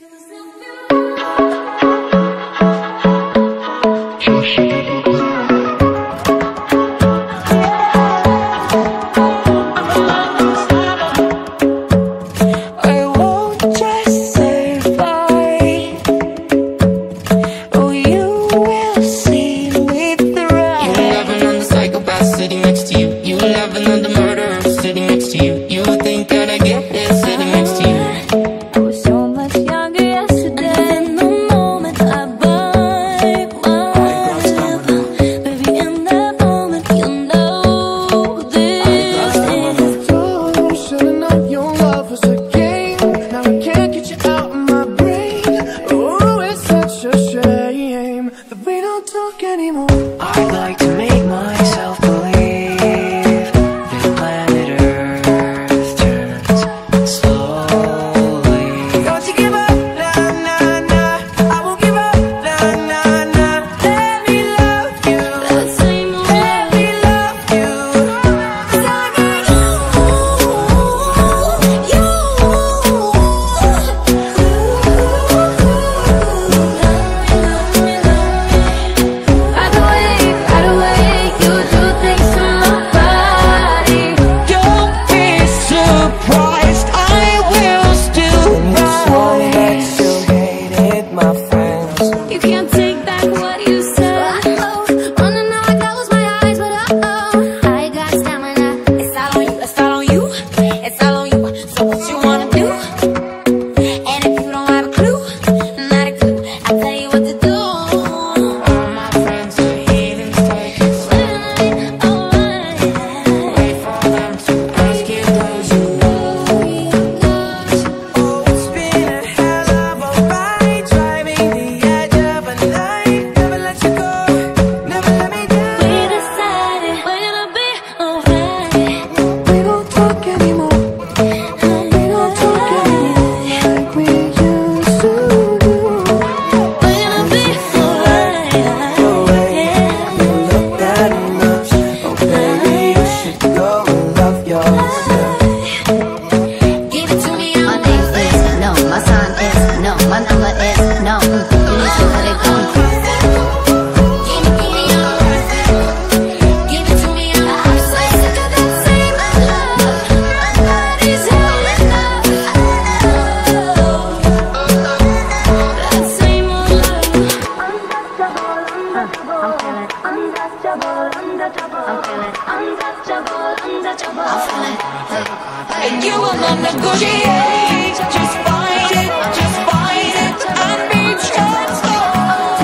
And you will not negotiate. Just fight it, and be transformed.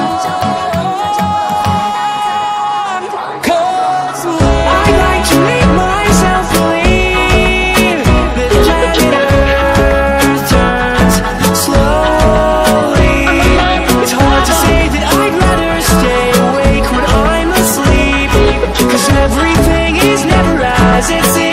'Cause I like to make myself believe that planet Earth turns slowly. It's hard to say that I'd rather stay awake when I'm asleep, 'cause everything is never as it seems.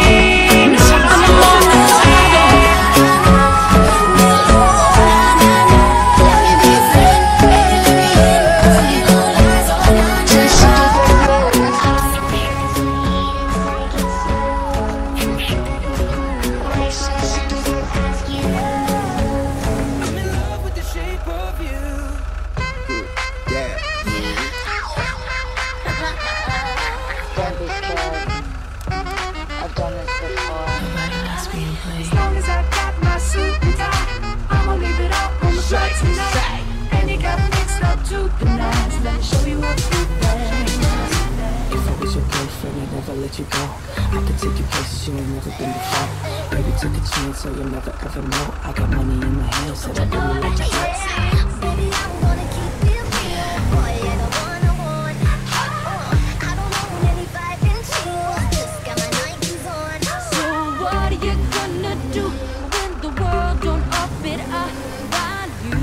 I've done this before. As long as I got my suit and tie, I'ma leave it all on the flight tonight. And you got mixed up to the nines. Let me show you a few things. If I was your boyfriend, I'd never let you go. I could take you places you ain't never been before. Baby, take a chance, so you'll never ever know. I got money in my hands, so I really like to go. Baby, I wanna keep it real. Boy, you're the one I want. I don't know any five and two. Just got my Nikes on. So what are you gonna do when the world don't up it around you?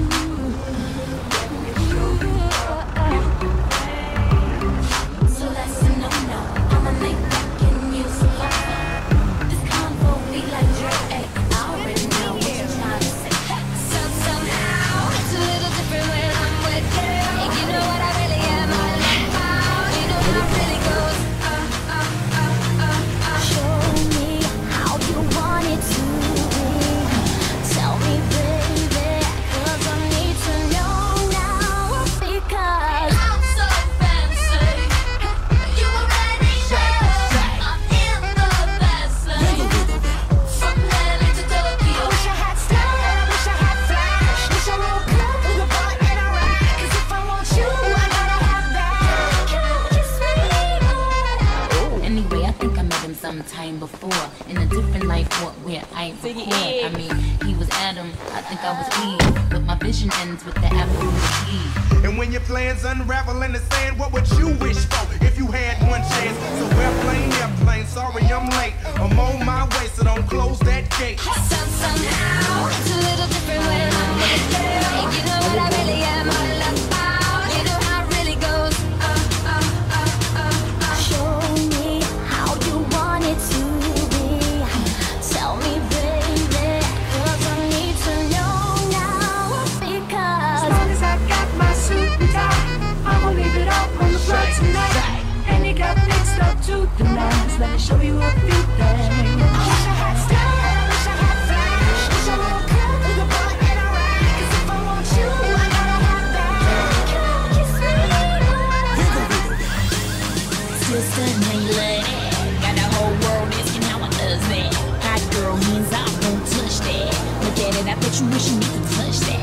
So listen, no, I'ma make back in music. This convo be like Drake. I already know what you're trying to say. So before. In a different life, where I record. I mean, he was Adam, I think I was Eve. But my vision ends with the apple in the key. And when your plans unravel in the sand, what would you wish for if you had one chance? So airplane, sorry I'm late. I'm on my way, so don't close that gate. Somehow, it's a little different when I'm with you. You know what I really am all about. You know how it really goes. Show me how you want it to be. Tell me, baby, 'cause I need to know now. Because As long as I got my suit and tie, I'ma leave it all on the floor tonight. And you got mixed up to the nines. Let me show you a few things. I wish I had style, wish I had flash. Wish I woke up with a bullet and a ride. 'Cause if I want you, I gotta have that. Can I kiss me? Sister, my lady, got the whole world asking how I does that. Hot girl, hands off, don't touch that. Look at it, I bet you wishing you could touch that.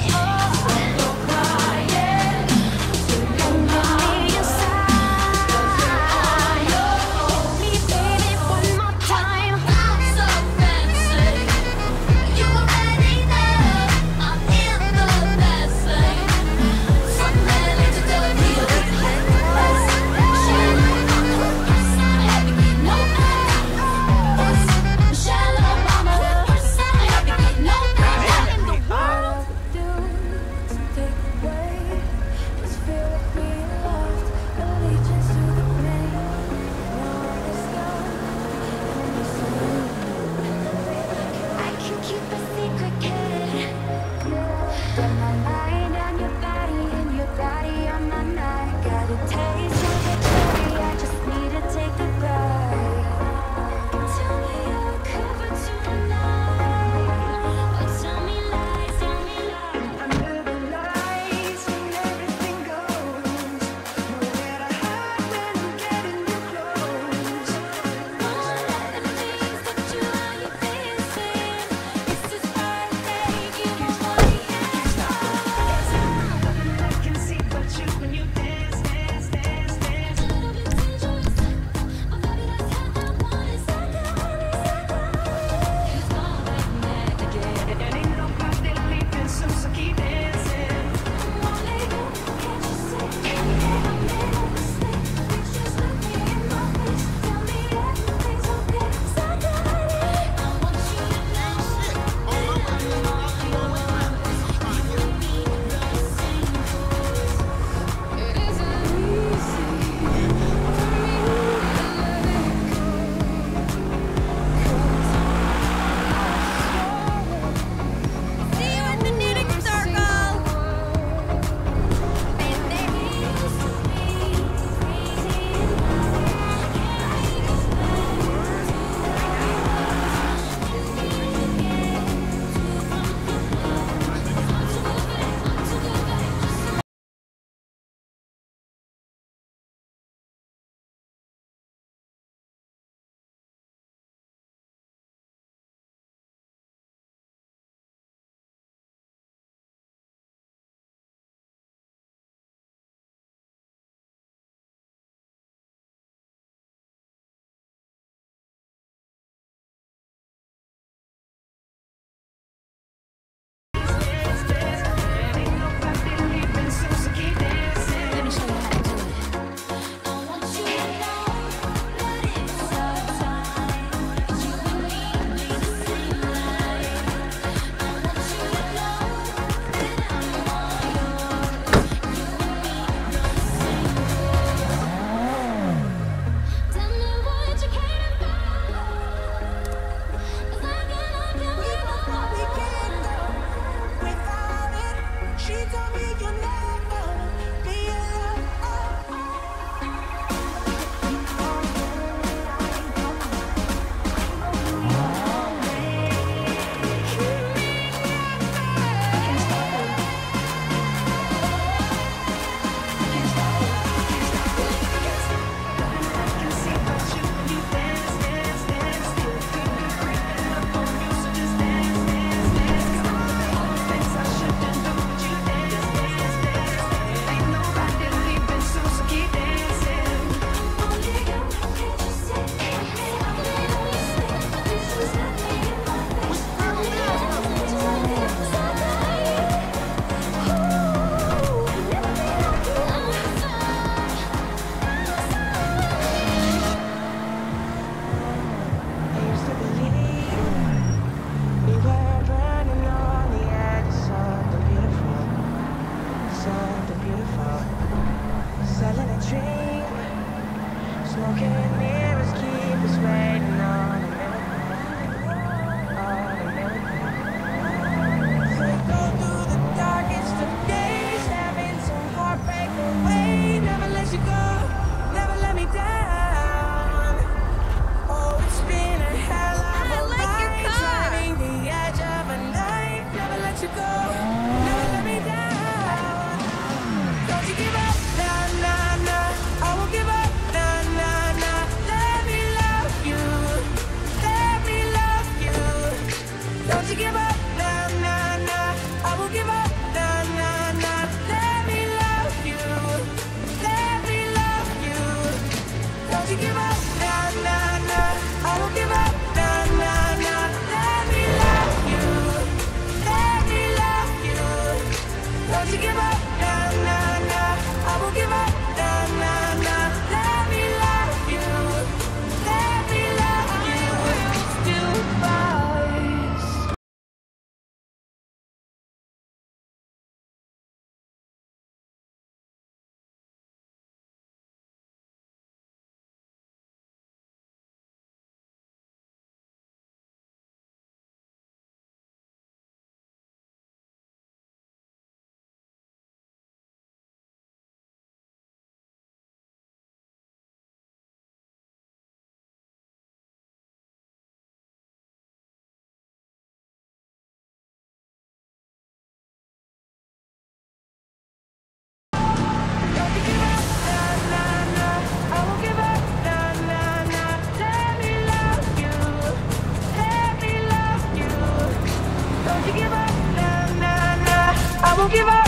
you give up, nah, nah, nah. I won't give up.